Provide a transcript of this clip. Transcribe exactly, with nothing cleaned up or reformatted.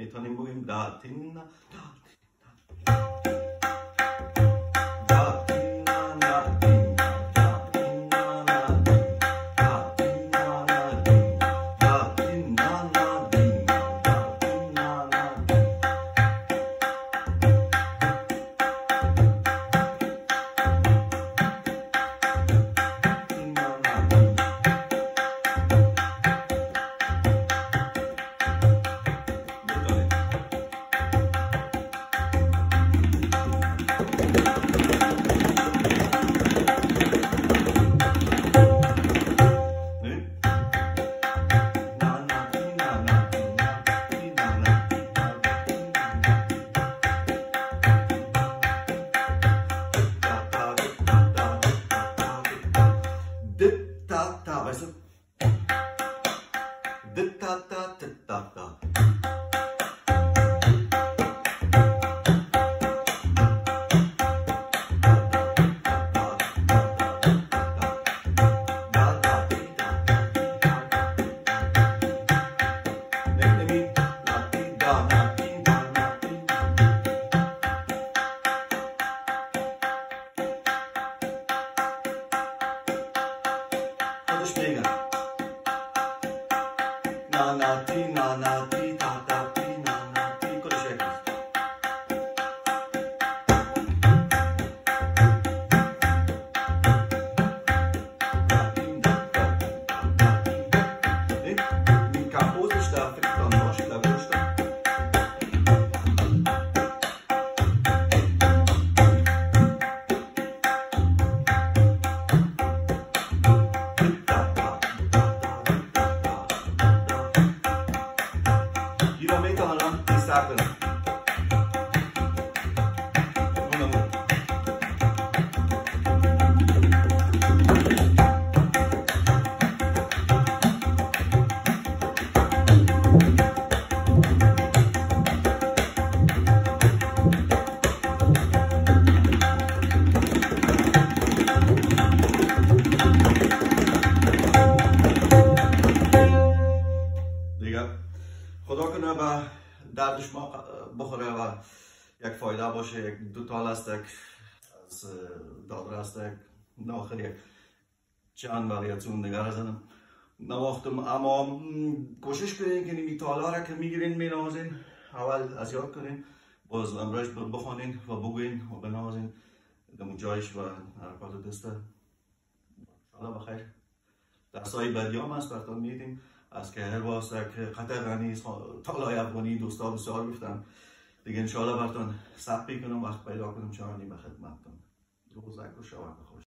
میتونیم بگیم دا تین نا خدا کنه به درد شما بخوره و یک فایده باشه. یک دو تال است از دادر است ناخر یک چند وریاتون نگه رزنم نواختم. اما کوشش کنین که نمی تالا را که میگیرین می نوازین اول از یاد کنین، باز امروز بخوانین و بگوین و بنوازین دمو جایش و حرکات دسته. انشاءالله بخیر. درسای بدیام است براتون میدیم از که هر واسه که قطع غنی تالای افغانی دوستا بسیار گفتن دیگه. انشاءالله براتون ثبت کنم وقت پیدا کنم چهارنیم به خدمتتون. روزک و شبکه خوش.